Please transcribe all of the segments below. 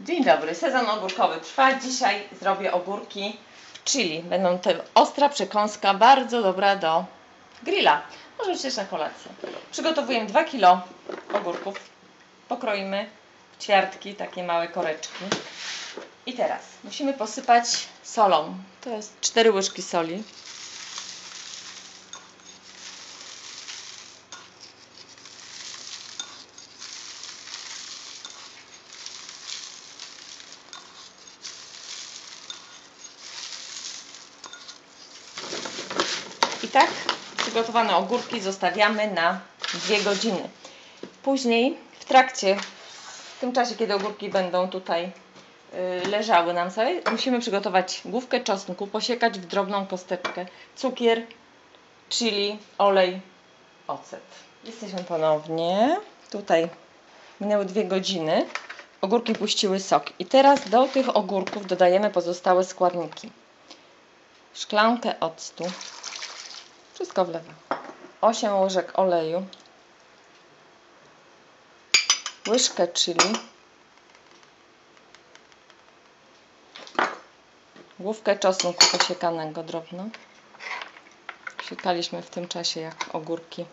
Dzień dobry, sezon ogórkowy trwa. Dzisiaj zrobię ogórki chili. Będą to ostra przekąska, bardzo dobra do grilla. Może być też na kolację. Przygotowujemy 2 kg ogórków. Pokroimy w ćwiartki, takie małe koreczki. I teraz musimy posypać solą. To jest 4 łyżki soli. I tak przygotowane ogórki zostawiamy na 2 godziny. Później w tym czasie, kiedy ogórki będą tutaj leżały nam sobie, musimy przygotować główkę czosnku, posiekać w drobną kosteczkę, cukier, chili, olej, ocet. Jesteśmy ponownie. Tutaj minęły 2 godziny. Ogórki puściły sok. I teraz do tych ogórków dodajemy pozostałe składniki. Szklankę octu. Wszystko wlewam. 8 łyżek oleju. Łyżkę chili. Główkę czosnku posiekanego drobno. Siekaliśmy w tym czasie, jak ogórki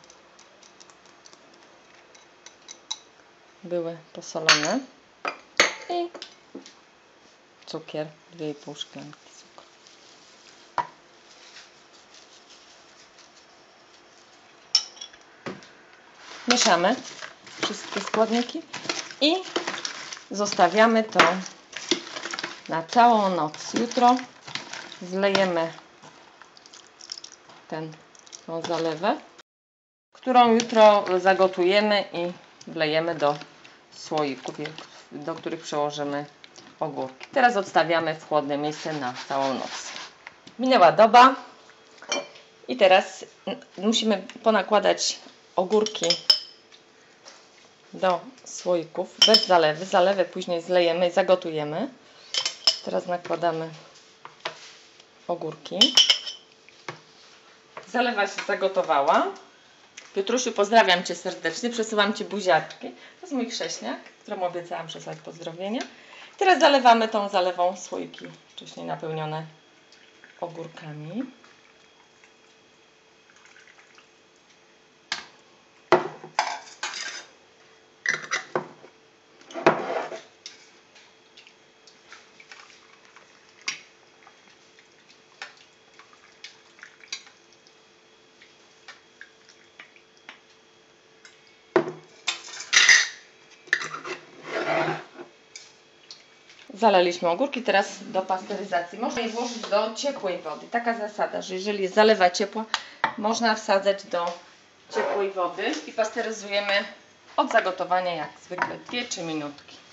były posolone. I cukier. 2,5 szklanki cukru. Mieszamy wszystkie składniki i zostawiamy to na całą noc. Jutro zlejemy tą zalewę, którą jutro zagotujemy i wlejemy do słoików, do których przełożymy ogórki. Teraz odstawiamy w chłodne miejsce na całą noc. Minęła doba i teraz musimy ponakładać ogórki do słoików bez zalewy. Zalewę później zlejemy i zagotujemy. Teraz nakładamy ogórki. Zalewa się zagotowała. Piotrusiu, pozdrawiam Cię serdecznie. Przesyłam Ci buziaczki. To jest mój chrześniak, któremu obiecałam przesłać pozdrowienia. Teraz zalewamy tą zalewą słoiki wcześniej napełnione ogórkami. Zalaliśmy ogórki, teraz do pasteryzacji. Można je włożyć do ciepłej wody. Taka zasada, że jeżeli jest zalewa ciepła, można wsadzać do ciepłej wody i pasteryzujemy od zagotowania jak zwykle 2-3 minutki.